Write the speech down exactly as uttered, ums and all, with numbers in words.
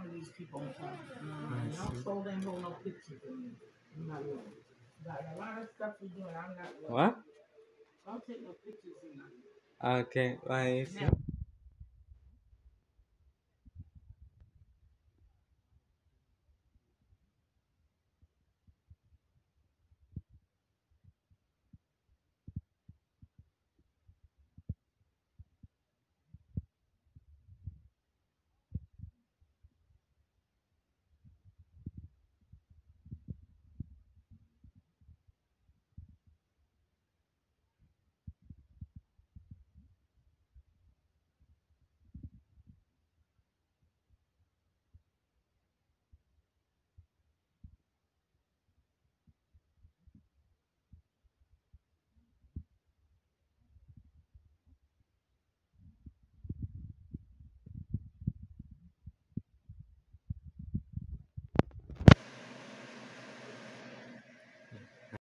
of these people. I Mm, don't see. scroll and hold no pictures of me. I'm not doing it. Got a lot of stuff you're doing. I'm not doing What? it. Don't take no pictures of me. Okay, bye. Never.